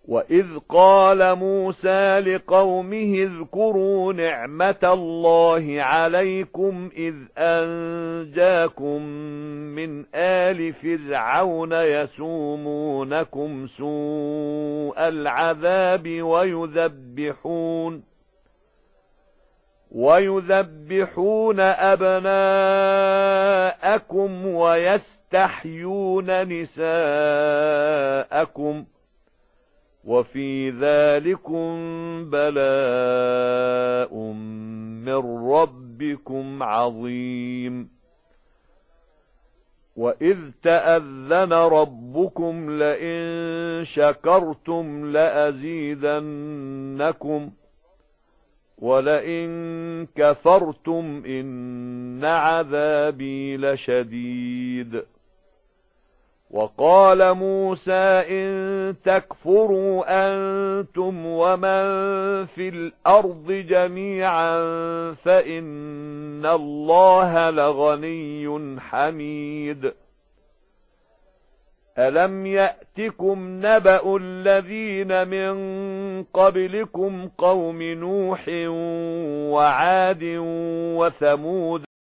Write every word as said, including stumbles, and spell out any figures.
وَإِذْ قَالَ مُوسَى لِقَوْمِهِ اذْكُرُوا نِعْمَةَ اللَّهِ عَلَيْكُمْ إِذْ أَنْجَاكُمْ مِنْ آلِ فِرْعَوْنَ يَسُومُونَكُمْ سُوءَ الْعَذَابِ وَيُذَبِّحُونَ وَيُذَبِّحُونَ أَبْنَاءَكُمْ وَيَسْتَحْيُونَ نِسَاءَكُمْ وَفِي ذَلِكُمْ بَلَاءٌ مِّن رَّبِّكُمْ عَظِيمٌ وَإِذْ تَأَذَّنَ رَبُّكُمْ لَئِن شَكَرْتُمْ لَأَزِيدَنَّكُمْ وَلَئِن كَفَرْتُمْ إِنَّ عَذَابِي لَشَدِيدٌ وَقَالَ مُوسَى إِن تَكْفُرُوا أَنتُمْ وَمَن فِي الْأَرْضِ جَمِيعًا فَإِنَّ اللَّهَ لَغَنِيٌّ حَمِيدٌ أَلَمْ يَأْتِكُمْ نَبَأُ الَّذِينَ مِن قَبْلِكُمْ قَوْمِ نُوحٍ وَعَادٍ وَثَمُودَ